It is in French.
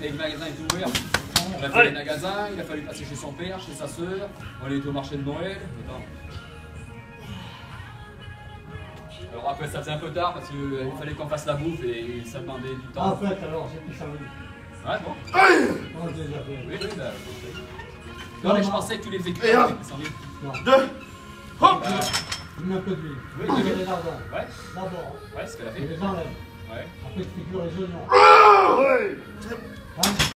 les magasins étaient ouverts. Il a fait les magasins, il a fallu passer chez son père, chez sa soeur. On était au marché de Noël. Alors après, ça faisait un peu tard parce qu'il fallait qu'on fasse la bouffe et ça demandait du temps. Ah, en fait, alors, c'est plus samedi. Ouais, bon. Non, je l'ai déjà fait. Oui, bah. Non, mais je pensais que tu les faisais Et un, Non. deux, hop. Je mets un peu d'huile. Oui, Je oui. mets les lardons. Ouais, D'abord. ouais, c'est ce qu'elle a Je fait. les enlève. Ouais. Après, je fais cuire les oignons. Ah, ouais. Hein?